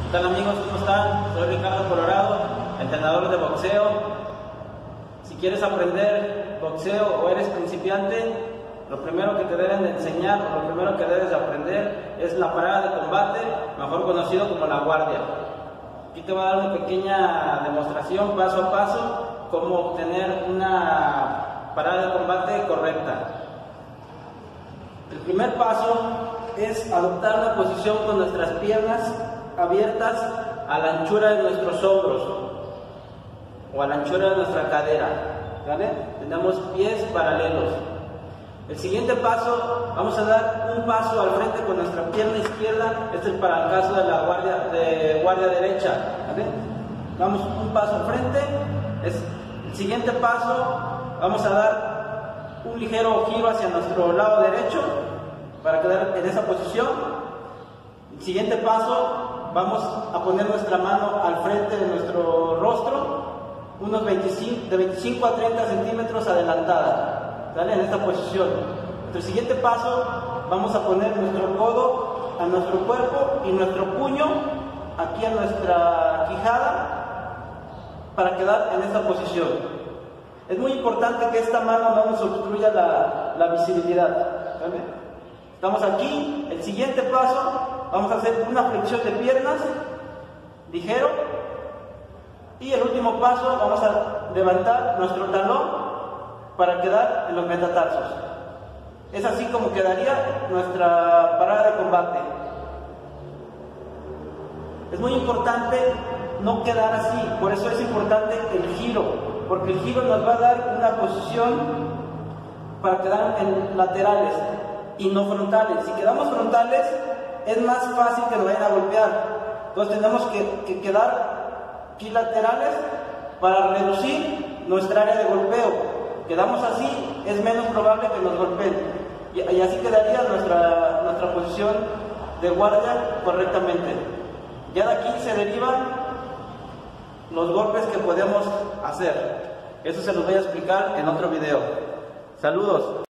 ¿Qué tal amigos? ¿Cómo están? Soy Ricardo Colorado, entrenador de boxeo. Si quieres aprender boxeo o eres principiante, lo primero que te deben de enseñar, o lo primero que debes de aprender es la parada de combate, mejor conocido como la guardia. Aquí te voy a dar una pequeña demostración paso a paso cómo obtener una parada de combate correcta. El primer paso es adoptar una posición con nuestras piernas abiertas a la anchura de nuestros hombros o a la anchura de nuestra cadera, ¿vale? Tenemos pies paralelos. El siguiente paso, vamos a dar un paso al frente con nuestra pierna izquierda. Este es para el caso de la guardia derecha, ¿vale? Damos un paso al frente. El siguiente paso, vamos a dar un ligero giro hacia nuestro lado derecho para quedar en esa posición. El siguiente paso, vamos a poner nuestra mano al frente de nuestro rostro, de 25 a 30 centímetros adelantada, ¿vale? En esta posición. El siguiente paso, vamos a poner nuestro codo a nuestro cuerpo y nuestro puño aquí a nuestra quijada para quedar en esta posición. Es muy importante que esta mano no nos obstruya la visibilidad, ¿vale? Estamos aquí. El siguiente paso, vamos a hacer una flexión de piernas ligero, y el último paso, vamos a levantar nuestro talón para quedar en los metatarsos. Es así como quedaría nuestra parada de combate. Es muy importante no quedar así, por eso es importante el giro, porque el giro nos va a dar una posición para quedar en laterales y no frontales. Si quedamos frontales, es más fácil que nos vayan a golpear. Entonces tenemos que quedar aquí laterales para reducir nuestra área de golpeo. Quedamos así, es menos probable que nos golpeen. Y así quedaría nuestra posición de guardia correctamente. Ya de aquí se derivan los golpes que podemos hacer. Eso se los voy a explicar en otro video. Saludos.